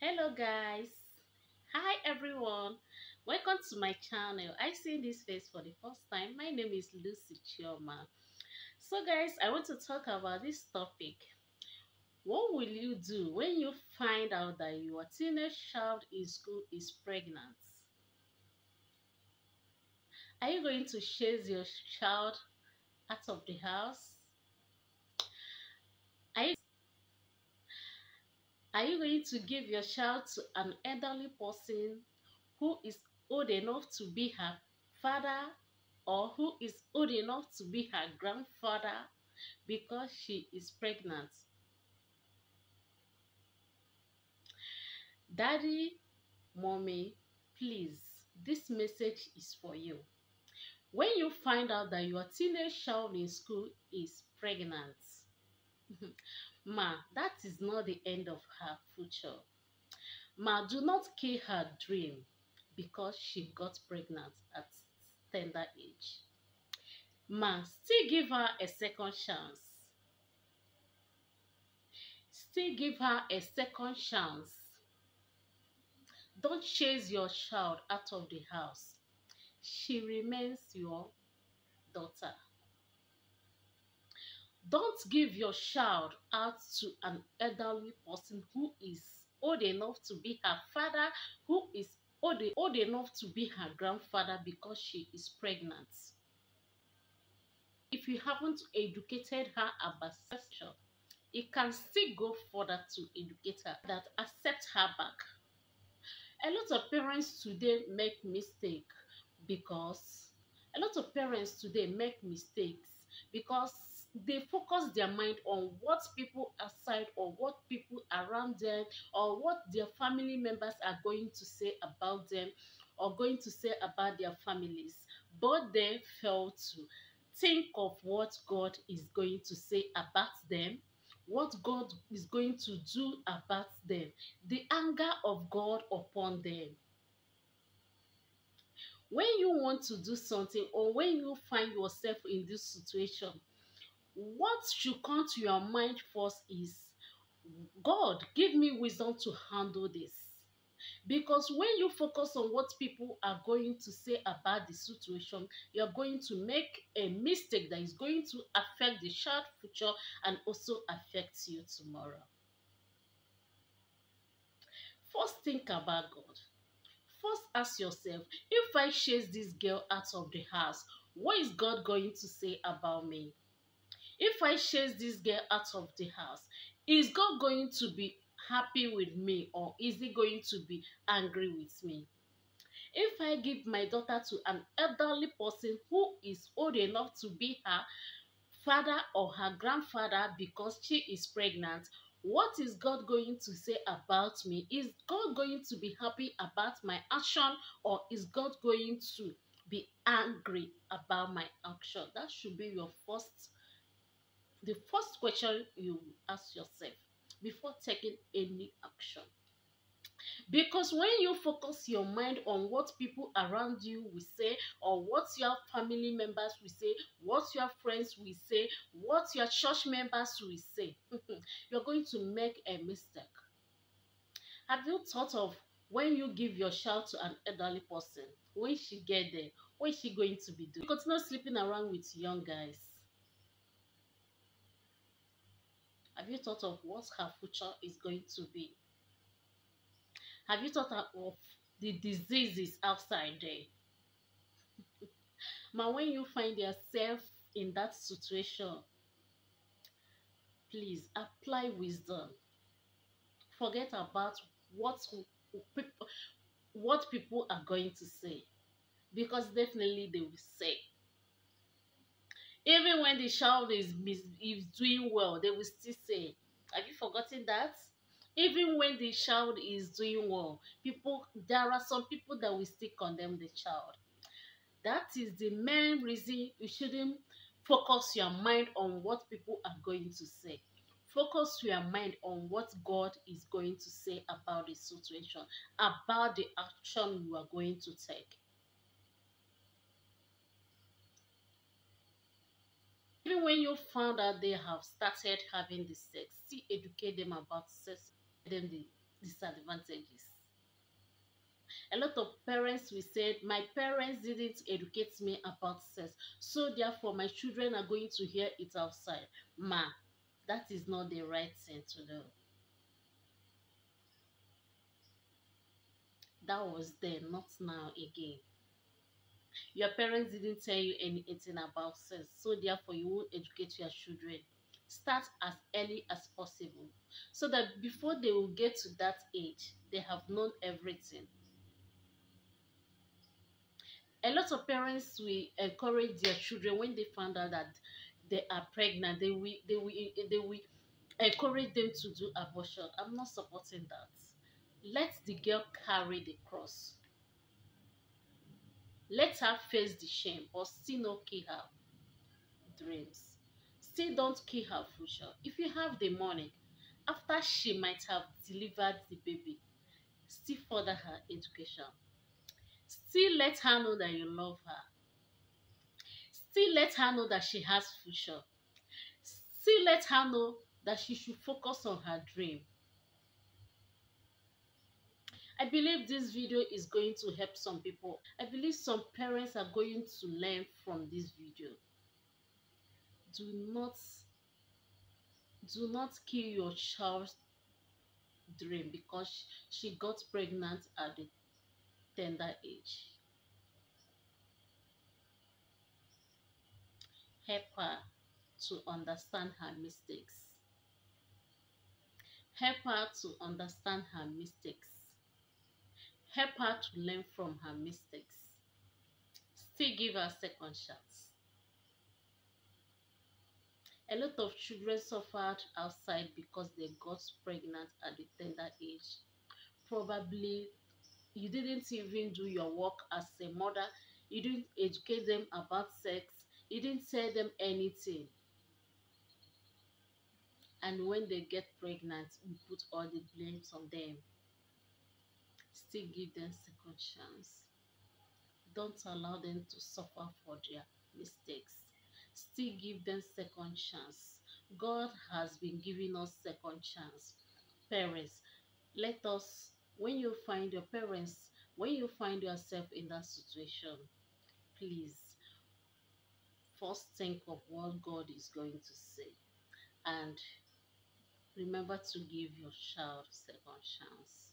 Hello guys. Hi everyone. Welcome to my channel. I see this face for the first time. My name is Lucy Chioma. So guys, I want to talk about this topic. What will you do when you find out that your teenage child in school is pregnant? Are you going to chase your child out of the house? Are you going to give your child to an elderly person who is old enough to be her father or who is old enough to be her grandfather because she is pregnant? Daddy, mommy, please, this message is for you. When you find out that your teenage child in school is pregnant, that is not the end of her future. Do not kill her dream because she got pregnant at tender age. Still give her a second chance. Still give her a second chance. Don't chase your child out of the house. She remains your daughter. Don't give your child out to an elderly person who is old enough to be her father, who is old enough to be her grandfather because she is pregnant. If you haven't educated her about sexual, it can still go further to educate her that accept her back. A lot of parents today make mistake because because they focus their mind on what people outside or what people around them or what their family members are going to say about them or going to say about their families, but they fail to think of what God is going to say about them, what God is going to do about them, the anger of God upon them. When you want to do something or when you find yourself in this situation, what should come to your mind first is, God, give me wisdom to handle this. Because when you focus on what people are going to say about the situation, you're going to make a mistake that is going to affect the child's future and also affect you tomorrow. First, think about God. First, ask yourself, if I chase this girl out of the house, what is God going to say about me? If I chase this girl out of the house, is God going to be happy with me or is he going to be angry with me? If I give my daughter to an elderly person who is old enough to be her father or her grandfather because she is pregnant, what is God going to say about me? Is God going to be happy about my action or is God going to be angry about my action? That should be the first question you ask yourself before taking any action. Because when you focus your mind on what people around you will say, or what your family members will say, what your friends will say, what your church members will say, you're going to make a mistake. Have you thought of when you give your child to an elderly person, when she get there, what is she going to be doing? Continue sleeping around with young guys. Have you thought of what her future is going to be? Have you thought of the diseases outside there? When you find yourself in that situation, please apply wisdom. Forget about people what people are going to say, because definitely they will say. Even when the child is doing well, they will still say. Have you forgotten that? Even when the child is doing well, there are some people that will still condemn the child. That is the main reason you shouldn't focus your mind on what people are going to say. Focus your mind on what God is going to say about the situation, about the action you are going to take. Even when you found out they have started having the sex, still educate them about sex, them the disadvantages. A lot of parents will say, my parents didn't educate me about sex, so therefore my children are going to hear it outside. Ma, that is not the right thing to do. That was then, not now again. Your parents didn't tell you anything about sex, so therefore you won't educate your children. Start as early as possible so that before they will get to that age, they have known everything. A lot of parents will encourage their children when they find out that they are pregnant. They will encourage them to do abortion. I'm not supporting that. Let the girl carry the cross. Let her face the shame, but still not kill her dreams. Still don't kill her future. If you have the money, after she might have delivered the baby, still further her education. Still let her know that you love her. Still let her know that she has future. Still let her know that she should focus on her dream. I believe this video is going to help some people. I believe some parents are going to learn from this video. Do not kill your child's dream because she got pregnant at the tender age. Help her to understand her mistakes. Help her to understand her mistakes. Help her to learn from her mistakes. Still give her a second chance. A lot of children suffered outside because they got pregnant at the tender age. Probably you didn't even do your work as a mother. You didn't educate them about sex. You didn't tell them anything. And when they get pregnant, you put all the blames on them. Still give them second chance. Don't allow them to suffer for their mistakes. Still give them second chance. God has been giving us second chance. Parents, let us, when you find your parents, when you find yourself in that situation, please first think of what God is going to say and remember to give your child second chance.